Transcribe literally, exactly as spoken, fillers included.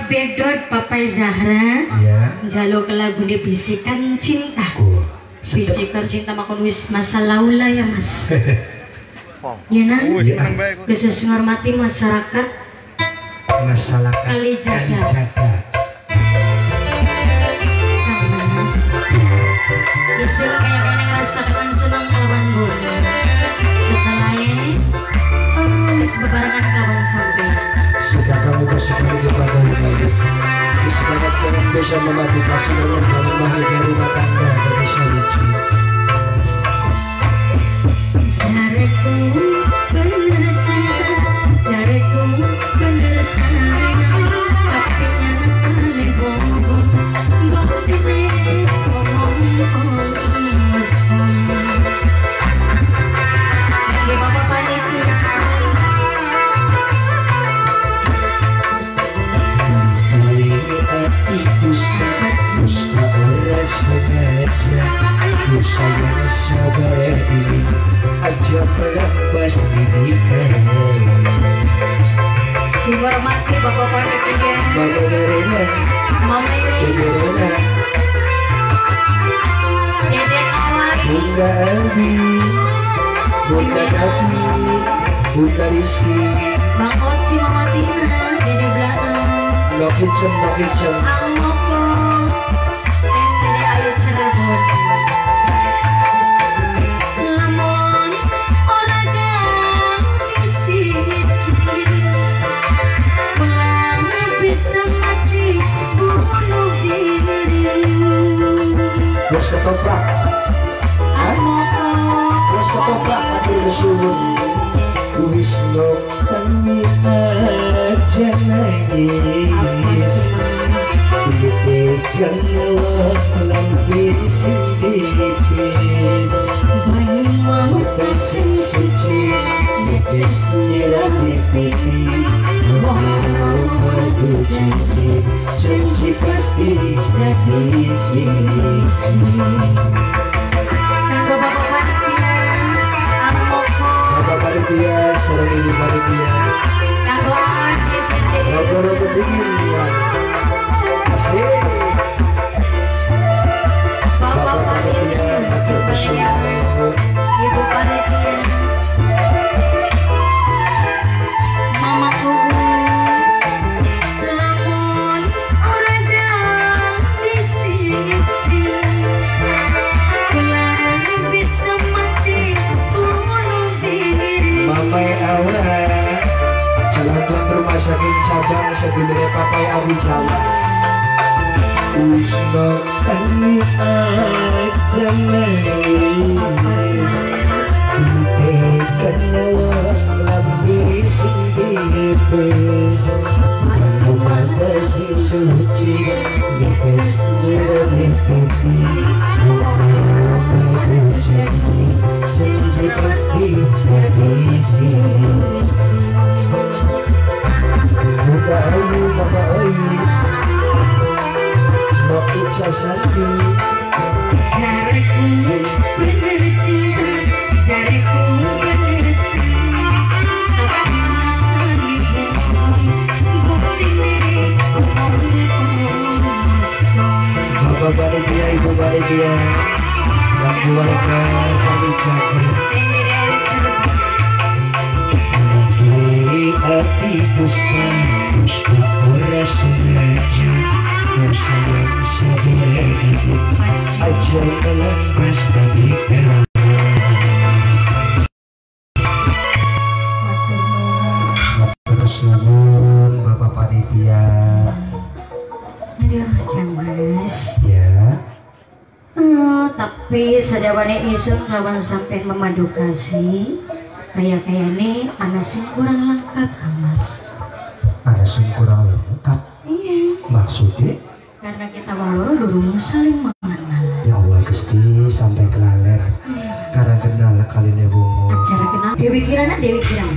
Bedot Papai Zahra. Iya. Jaluk lagu di bisikan cinta. Oh, bisikan cinta makon wis masa laula ya Mas. Ya nan. Khusus menghormati masyarakat. Masyarakat Kalijaga. Mas. Isun kayak kena ngerasakan senang kawan bu. Setelahnya, oh wis bebarengan kawan sampai. Sudah kamu bersyukur kepada Allah. Semangat kalian bisa memotivasi dalam dalam bahagia rumah tangga dan bisa lucu. Jariku bener cinta, jariku bener sayang, tapi aneh bohong, bukti ngomong mesum. Lagi bapak panitia. Dusta orang sengaja, dosa yang sabar ini aja pelampas dirikan. Si hormati bapak panitia, Mama Nerena, Mama Nerena, Dede Kawai, Bunda Abi, Bunda Nabi, Bunda Rizky, Bang Oci, Mama Tina, Dede Belakang. Nggak kicem, nggak kicem. Ang Moko, dan Dede Ayu Cirebon. Lamun orang yang disiji, pulang bisa mati bunuh diri. Bos ketoprak. Ang Moko, Bos ketoprak hati bersyukur. Wisnu kami aja nangis. Diberikan nyawa lampis tipis. banyu mau Kasih suci, nipis nyerah di pipi. Madu janji, janji pasti dari sini. kanggo bapak panitia, Ang Moko, Bapak panitia, seorang ibu panitia. kanggo Adit, Rogo-rogo dingin ya. Asik. bapak panitia, sebagai ibu panitia, mama kubu, lamun orang yang disiji, pulang bisa mati bunuh diri. Mamai Aura, jalan rumah sakit cabang sebelumnya Papai Abi Jawa. Wisnu kami aja nangis. Diberikan nyawa lampis tipis. Kasih suci, nipis nyerah di pipi. Madu janji, janji pasti dari sini. Buka ayu, Bapak Ais, Mbak Ica Santi. Jariku bener cinta, jariku bener sayang, tapi aneh bohong, bukti ngomong mesum. Bapak panitia, Ibu panitia, dan keluarga kami jaga. Di hati dusta, dusta orang sengaja, dosa yang sabar ini aja melampas dirikan. Terus nuwun Bapak panitia. Aduh, yang mas. Ya. Oh, tapi sadawane isun kawan sampai memadu kasih. Kayak kayak ini anak sing kurang lengkap, mas. Ada sing kurang lengkap. Iya. Maksudnya? Karena kita waloro durung saling mengenal. Ya Allah Gusti sampai kelaler. Karena kenal kali ini bungo. Acara kenal Dewi Kirana, Dewi Kirana.